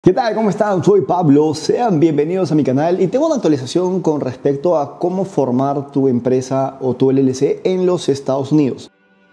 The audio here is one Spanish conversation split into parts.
¿Qué tal? ¿Cómo están? Soy Pablo, sean bienvenidos a mi canal y tengo una actualización con respecto a cómo formar tu empresa o tu LLC en los Estados Unidos.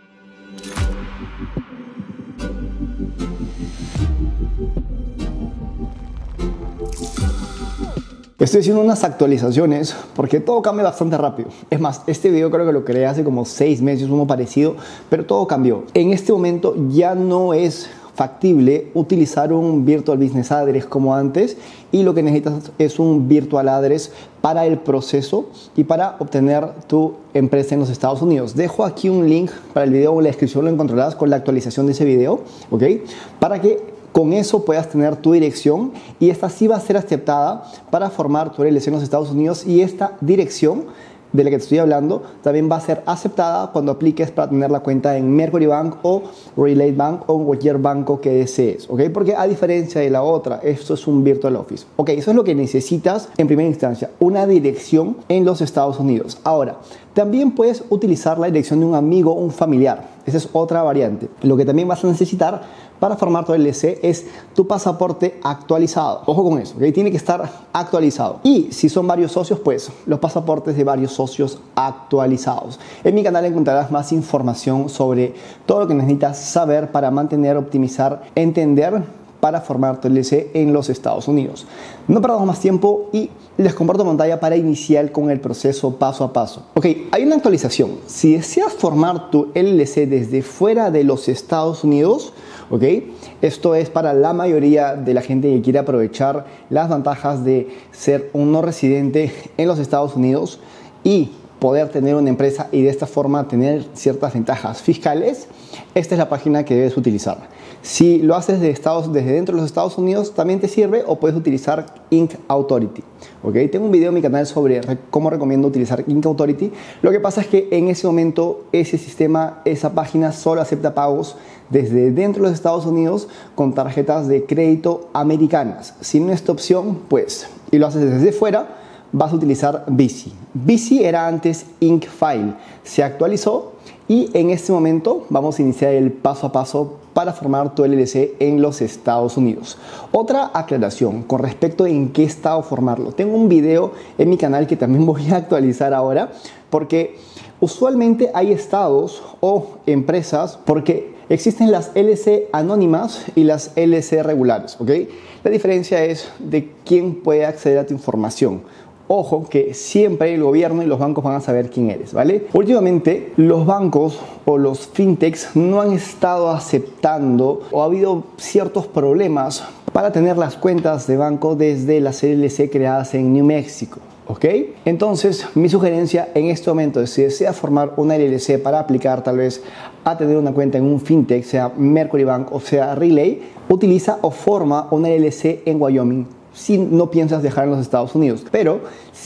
Estoy haciendo unas actualizaciones porque todo cambia bastante rápido. Es más, este video creo que lo creé hace como 6 meses, uno parecido, pero todo cambió. En este momento ya no es factible utilizar un Virtual Business Address como antes y lo que necesitas es un Virtual Address para el proceso y para obtener tu empresa en los Estados Unidos. Dejo aquí un link para el video, en la descripción lo encontrarás con la actualización de ese video, ¿ok? Para que con eso puedas tener tu dirección y esta sí va a ser aceptada para formar tu LLC en los Estados Unidos, y esta dirección de la que te estoy hablando también va a ser aceptada cuando apliques para tener la cuenta en Mercury Bank o Relate Bank o cualquier banco que desees, ¿ok? Porque a diferencia de la otra, esto es un Virtual Office, ¿ok? Eso es lo que necesitas en primera instancia, una dirección en los Estados Unidos. Ahora, también puedes utilizar la dirección de un amigo o un familiar. Esa es otra variante. Lo que también vas a necesitar para formar tu LLC es tu pasaporte actualizado. Ojo con eso, ¿ok? Tiene que estar actualizado. Y si son varios socios, pues los pasaportes de varios socios actualizados. En mi canal encontrarás más información sobre todo lo que necesitas saber para mantener, optimizar, entender para formar tu LLC en los Estados Unidos. No perdamos más tiempo y les comparto pantalla para iniciar con el proceso paso a paso. Ok, hay una actualización. Si deseas formar tu LLC desde fuera de los Estados Unidos, ok, esto es para la mayoría de la gente que quiere aprovechar las ventajas de ser un no residente en los Estados Unidos y poder tener una empresa y de esta forma tener ciertas ventajas fiscales. Esta es la página que debes utilizar. Si lo haces desde dentro de los Estados Unidos también te sirve, o puedes utilizar Inc Authority, ¿ok? Tengo un video en mi canal sobre cómo recomiendo utilizar Inc Authority. Lo que pasa es que en ese momento ese sistema, esa página solo acepta pagos desde dentro de los Estados Unidos con tarjetas de crédito americanas. Si no es tu opción, pues, y lo haces desde fuera, vas a utilizar Visi. Visi era antes Inc File, se actualizó y en este momento vamos a iniciar el paso a paso para formar tu LLC en los Estados Unidos. Otra aclaración con respecto a en qué estado formarlo. Tengo un video en mi canal que también voy a actualizar ahora, porque usualmente hay estados o empresas, porque existen las LLC anónimas y las LLC regulares, ¿ok? La diferencia es de quién puede acceder a tu información. Ojo que siempre el gobierno y los bancos van a saber quién eres, ¿vale? Últimamente los bancos o los fintechs no han estado aceptando, o ha habido ciertos problemas para tener las cuentas de banco desde las LLC creadas en New Mexico, ¿ok? Entonces mi sugerencia en este momento es, si deseas formar una LLC para aplicar tal vez a tener una cuenta en un fintech, sea Mercury Bank o sea Relay, utiliza o forma una LLC en Wyoming si no piensas viajar en los Estados Unidos. Pero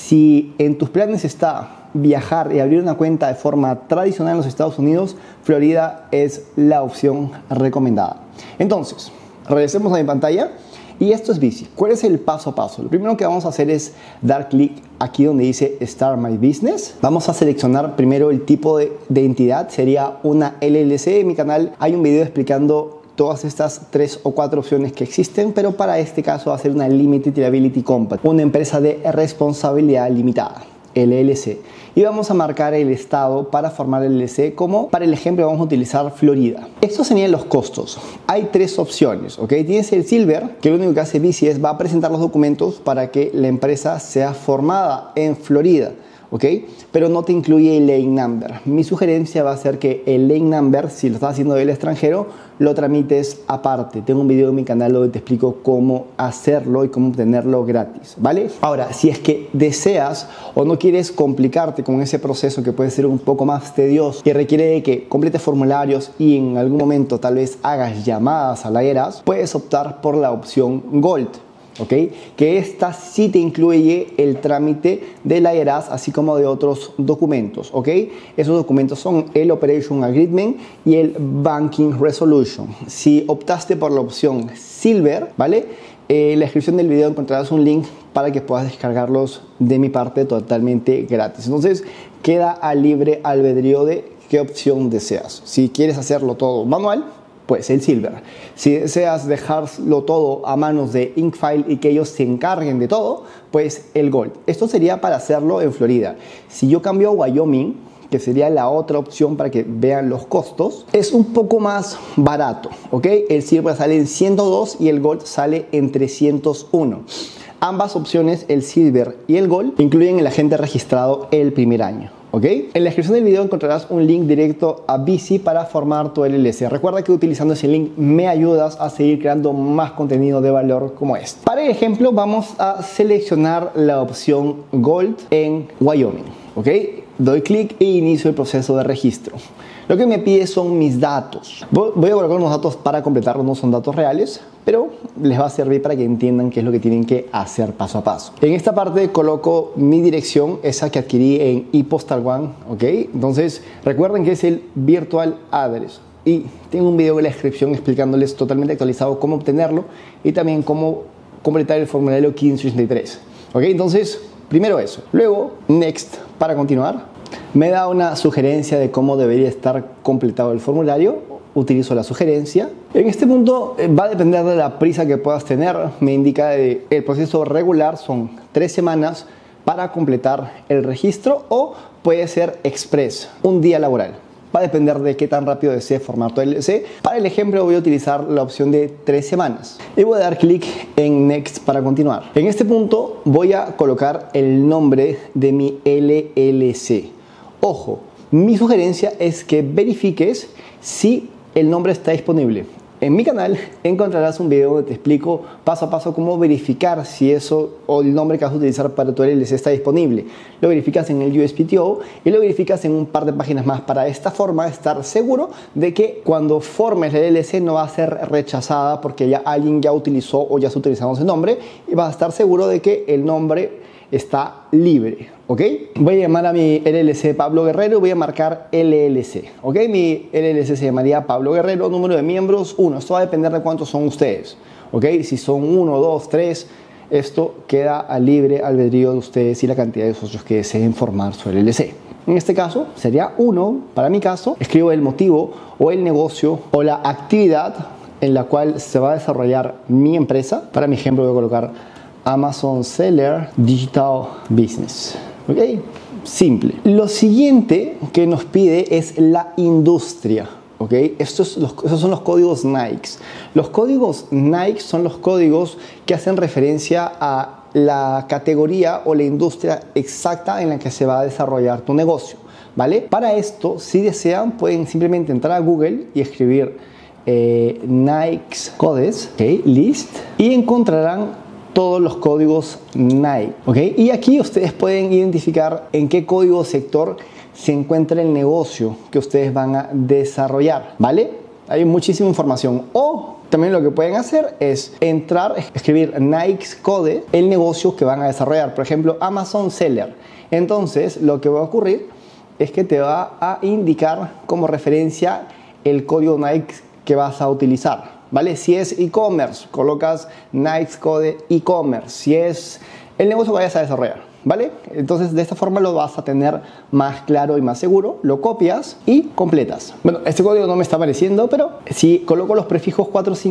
si en tus planes está viajar y abrir una cuenta de forma tradicional en los Estados Unidos, Florida es la opción recomendada. Entonces, regresemos a mi pantalla y esto es Visi. ¿Cuál es el paso a paso? Lo primero que vamos a hacer es dar clic aquí donde dice Start My Business. Vamos a seleccionar primero el tipo de entidad, sería una LLC. En mi canal hay un video explicando todas estas 3 o 4 opciones que existen, pero para este caso va a ser una Limited Liability Company, una empresa de responsabilidad limitada, LLC. Y vamos a marcar el estado para formar el LLC, como para el ejemplo vamos a utilizar Florida. Estos serían los costos. Hay 3 opciones, ¿ok? Tienes el Silver, que lo único que hace Visi es va a presentar los documentos para que la empresa sea formada en Florida, ¿ok? Pero no te incluye el lane number. Mi sugerencia va a ser que el lane number, si lo estás haciendo del extranjero, lo tramites aparte. Tengo un video en mi canal donde te explico cómo hacerlo y cómo obtenerlo gratis, ¿vale? Ahora, si es que deseas o no quieres complicarte con ese proceso que puede ser un poco más tedioso y requiere de que completes formularios y en algún momento tal vez hagas llamadas a la IRS, puedes optar por la opción Gold, ¿ok? Que esta sí te incluye el trámite de la IRS, así como de otros documentos, ¿ok? Esos documentos son el Operation Agreement y el Banking Resolution. Si optaste por la opción Silver, ¿vale? En la descripción del video encontrarás un link para que puedas descargarlos de mi parte totalmente gratis. Entonces queda a libre albedrío de qué opción deseas. Si quieres hacerlo todo manual, pues el Silver. Si deseas dejarlo todo a manos de Inkfile y que ellos se encarguen de todo, pues el Gold. Esto sería para hacerlo en Florida. Si yo cambio a Wyoming, que sería la otra opción para que vean los costos, es un poco más barato, ¿ok? El Silver sale en 102 y el Gold sale en 301. Ambas opciones, el Silver y el Gold, incluyen el agente registrado el primer año, ¿ok? En la descripción del video encontrarás un link directo a Bici para formar tu LLC. Recuerda que utilizando ese link me ayudas a seguir creando más contenido de valor como este. Para el ejemplo, vamos a seleccionar la opción Gold en Wyoming, ¿ok? Doy clic e inicio el proceso de registro. Lo que me pide son mis datos. Voy a colocar unos datos para completarlos, no son datos reales, pero les va a servir para que entiendan qué es lo que tienen que hacer paso a paso. En esta parte coloco mi dirección, esa que adquirí en ePostal One, ¿ok? Entonces recuerden que es el Virtual Address. Y tengo un video en la descripción explicándoles totalmente actualizado cómo obtenerlo y también cómo completar el formulario 1583. ¿Ok? Entonces, primero eso. Luego, Next para continuar. Me da una sugerencia de cómo debería estar completado el formulario. Utilizo la sugerencia. En este punto va a depender de la prisa que puedas tener. Me indica que el proceso regular son 3 semanas para completar el registro o puede ser express, un día laboral. Va a depender de qué tan rápido desees formar tu LLC. Para el ejemplo voy a utilizar la opción de 3 semanas y voy a dar clic en Next para continuar. En este punto voy a colocar el nombre de mi LLC. Ojo, mi sugerencia es que verifiques si el nombre está disponible. En mi canal encontrarás un video donde te explico paso a paso cómo verificar si eso o el nombre que vas a utilizar para tu LLC está disponible. Lo verificas en el USPTO y lo verificas en un par de páginas más para de esta forma estar seguro de que cuando formes la LLC no va a ser rechazada porque ya alguien ya utilizó o ya está utilizando ese nombre y vas a estar seguro de que el nombre está libre, ¿ok? Voy a llamar a mi LLC Pablo Guerrero y voy a marcar LLC, ¿ok? Mi LLC se llamaría Pablo Guerrero, número de miembros 1. Esto va a depender de cuántos son ustedes, ¿ok? Si son 1, 2, 3, esto queda a libre albedrío de ustedes y la cantidad de socios que deseen formar su LLC. En este caso sería 1, para mi caso, escribo el motivo o el negocio o la actividad en la cual se va a desarrollar mi empresa. Para mi ejemplo voy a colocar Amazon Seller Digital Business. ¿Ok? Simple. Lo siguiente que nos pide es la industria. ¿Ok? Esos son los códigos Nike. Los códigos Nike son los códigos que hacen referencia a la categoría o la industria exacta en la que se va a desarrollar tu negocio. ¿Vale? Para esto, si desean, pueden simplemente entrar a Google y escribir Nike Codes, ¿ok? List, y encontrarán todos los códigos Nike, ¿ok? Y aquí ustedes pueden identificar en qué código sector se encuentra el negocio que ustedes van a desarrollar, ¿vale? Hay muchísima información. O también lo que pueden hacer es entrar, escribir Nike Code, el negocio que van a desarrollar. Por ejemplo, Amazon Seller. Entonces, lo que va a ocurrir es que te va a indicar como referencia el código Nike que vas a utilizar. ¿Vale? Si es e-commerce, colocas Nike Code e-commerce. Si es el negocio que vayas a desarrollar, ¿vale? Entonces de esta forma lo vas a tener más claro y más seguro. Lo copias y completas. Bueno, este código no me está apareciendo, pero si coloco los prefijos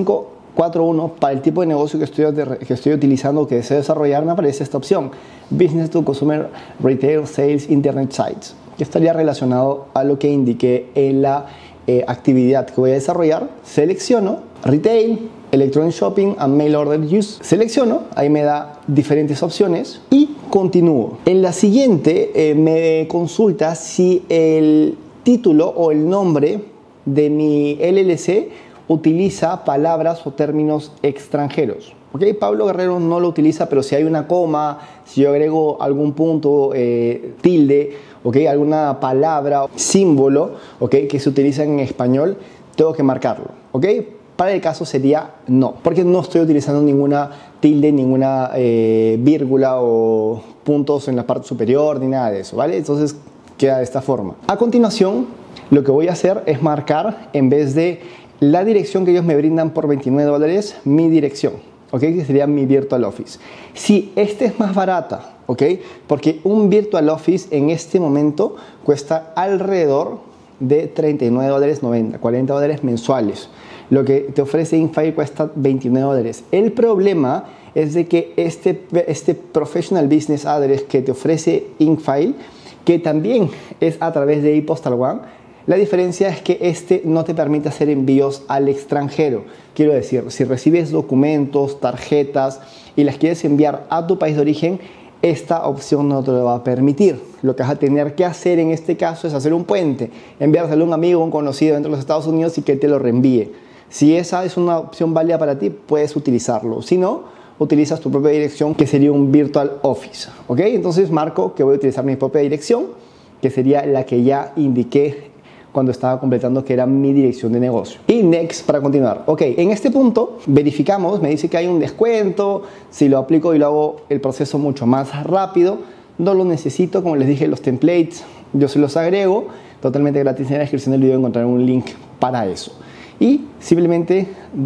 4541 para el tipo de negocio que estoy utilizando, que deseo desarrollar, me aparece esta opción: Business to Consumer Retail Sales Internet Sites, que estaría relacionado a lo que indiqué en la actividad que voy a desarrollar. Selecciono Retail, Electronic Shopping and Mail Order Use. Selecciono, ahí me da diferentes opciones y continúo. En la siguiente me consulta si el título o el nombre de mi LLC utiliza palabras o términos extranjeros. ¿Ok? Pablo Guerrero no lo utiliza, pero si hay una coma, si yo agrego algún punto, tilde, ¿ok? Alguna palabra, símbolo, ¿ok? Que se utiliza en español, tengo que marcarlo, ¿ok? Para el caso sería no, porque no estoy utilizando ninguna tilde, ninguna vírgula o puntos en la parte superior, ni nada de eso, ¿vale? Entonces queda de esta forma. A continuación, lo que voy a hacer es marcar, en vez de la dirección que ellos me brindan por $29, mi dirección, ¿ok? Que sería mi Virtual Office. Si este es más barata, ¿ok? Porque un Virtual Office en este momento cuesta alrededor de $39.90, $40 mensuales. lo que te ofrece InFile cuesta $29. El problema es de que este Professional Business Address que te ofrece InFile, que también es a través de iPostal One, la diferencia es que este no te permite hacer envíos al extranjero. Quiero decir, si recibes documentos, tarjetas y las quieres enviar a tu país de origen, esta opción no te lo va a permitir. Lo que vas a tener que hacer en este caso es hacer un puente, enviárselo a un amigo, un conocido dentro de los Estados Unidos y que te lo reenvíe. Si esa es una opción válida para ti, puedes utilizarlo. Si no, utilizas tu propia dirección, que sería un Virtual Office. ¿Ok? Entonces marco que voy a utilizar mi propia dirección, que sería la que ya indiqué cuando estaba completando, que era mi dirección de negocio. Y next para continuar. Ok, en este punto verificamos, me dice que hay un descuento. Si lo aplico y lo hago el proceso mucho más rápido, no lo necesito. Como les dije, los templates yo se los agrego totalmente gratis. En la descripción del video encontrarán un link para eso. Y simplemente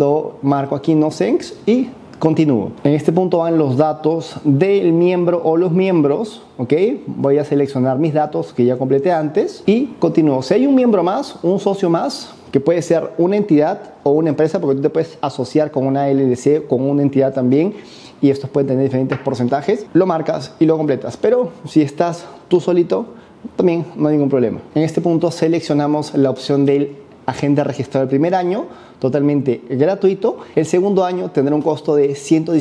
marco aquí no thanks y continúo. En este punto van los datos del miembro o los miembros. Ok, voy a seleccionar mis datos que ya completé antes y continúo. Si hay un miembro más, un socio más, que puede ser una entidad o una empresa, porque tú te puedes asociar con una LLC, con una entidad también, y estos pueden tener diferentes porcentajes, lo marcas y lo completas. Pero si estás tú solito, también no hay ningún problema. En este punto seleccionamos la opción del agente registrado el primer año, totalmente gratuito. El segundo año tendrá un costo de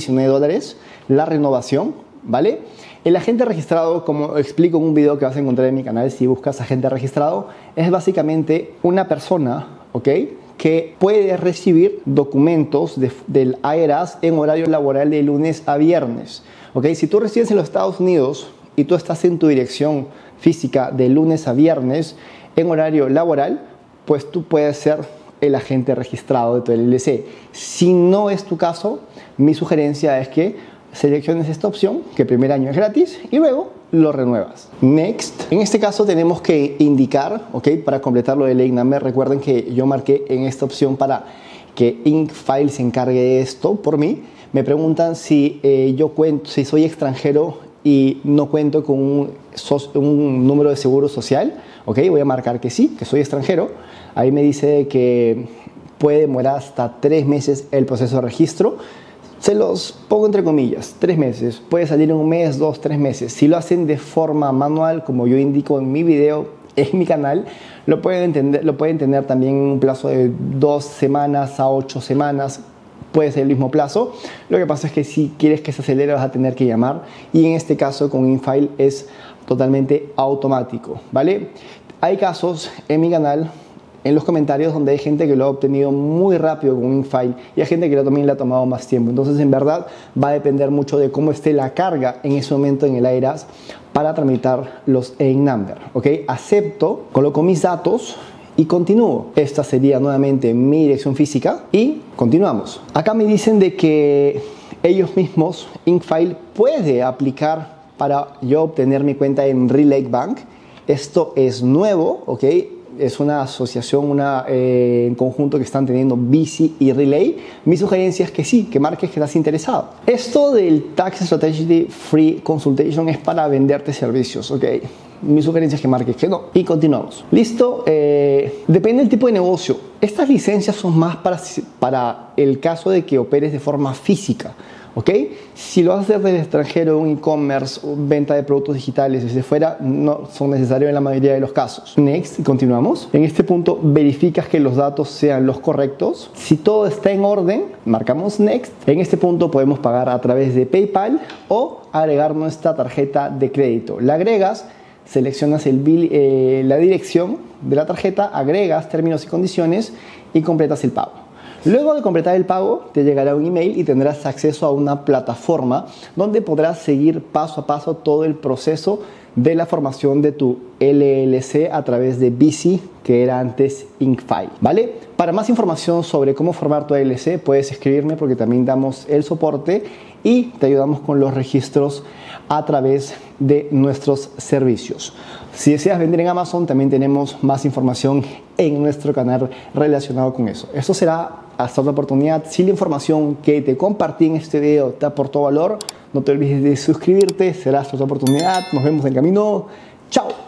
$119, la renovación, ¿vale? El agente registrado, como explico en un video que vas a encontrar en mi canal si buscas agente registrado, es básicamente una persona, ¿ok?, que puede recibir documentos del IRS en horario laboral de lunes a viernes. ¿Ok? Si tú resides en los Estados Unidos y tú estás en tu dirección física de lunes a viernes en horario laboral, pues tú puedes ser el agente registrado de tu LLC. Si no es tu caso, mi sugerencia es que selecciones esta opción, que el primer año es gratis, y luego lo renuevas. Next. En este caso tenemos que indicar, ¿ok?, para completar lo del lane number. Recuerden que yo marqué en esta opción para que InFile se encargue de esto por mí. Me preguntan si si soy extranjero y no cuento con un número de seguro social. ¿Ok? Voy a marcar que sí, que soy extranjero. Ahí me dice que puede demorar hasta 3 meses el proceso de registro. Se los pongo entre comillas, 3 meses. Puede salir en 1 mes, 2, 3 meses. Si lo hacen de forma manual, como yo indico en mi video, en mi canal, lo pueden tener también en un plazo de 2 semanas a 8 semanas. Puede ser el mismo plazo. Lo que pasa es que si quieres que se acelere, vas a tener que llamar. Y en este caso, con InFile es totalmente automático, ¿vale? Hay casos en mi canal, en los comentarios, donde hay gente que lo ha obtenido muy rápido con InFile y hay gente que también le ha tomado más tiempo. Entonces, en verdad, va a depender mucho de cómo esté la carga en ese momento en el IRS para tramitar los EIN number. ¿Ok? Acepto, coloco mis datos y continúo. Esta sería nuevamente mi dirección física y continuamos. Acá me dicen de que ellos mismos, InFile, puede aplicar para yo obtener mi cuenta en Relay Bank. Esto es nuevo, ¿ok? Es una asociación, en conjunto que están teniendo Bici y Relay. Mi sugerencia es que sí, que marques que estás interesado. Esto del Tax Strategy Free Consultation es para venderte servicios, ¿ok? Mi sugerencia es que marques que no. Y continuamos. Listo. Depende del tipo de negocio. Estas licencias son más para el caso de que operes de forma física. ¿Ok? Si lo vas a hacer desde el extranjero, un e-commerce, venta de productos digitales desde fuera, no son necesarios en la mayoría de los casos. Next, continuamos. En este punto verificas que los datos sean los correctos. Si todo está en orden, marcamos Next. En este punto podemos pagar a través de PayPal o agregar nuestra tarjeta de crédito. La agregas, seleccionas la dirección de la tarjeta, agregas términos y condiciones y completas el pago. Luego de completar el pago, te llegará un email y tendrás acceso a una plataforma donde podrás seguir paso a paso todo el proceso de la formación de tu LLC a través de Bici, que era antes InFile, ¿vale? Para más información sobre cómo formar tu LLC, puedes escribirme porque también damos el soporte y te ayudamos con los registros a través de nuestros servicios. Si deseas vender en Amazon, también tenemos más información en nuestro canal relacionado con eso. Esto será hasta otra oportunidad. Si la información que te compartí en este video te aportó valor, no te olvides de suscribirte. Será hasta otra oportunidad. Nos vemos en camino. Chao.